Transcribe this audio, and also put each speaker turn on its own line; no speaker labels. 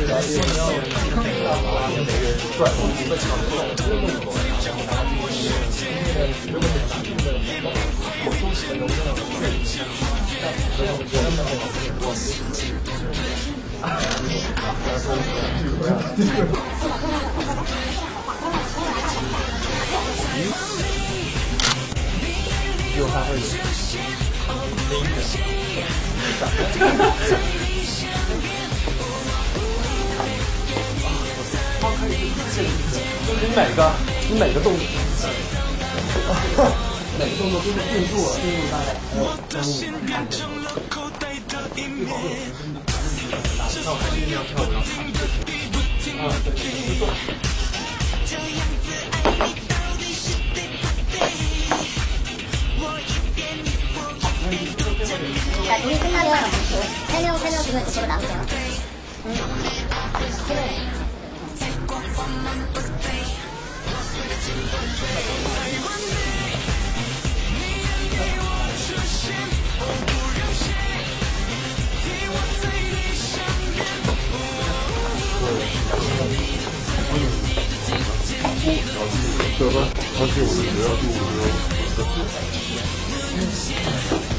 只有他会你每个动作，每个动作都是定住了，定住大概还有3米。那我还是一定要跳舞。啊，对。
자, 동이 끝나면 세 명 지금 이쪽으로 남으세요.
다시 오는데요.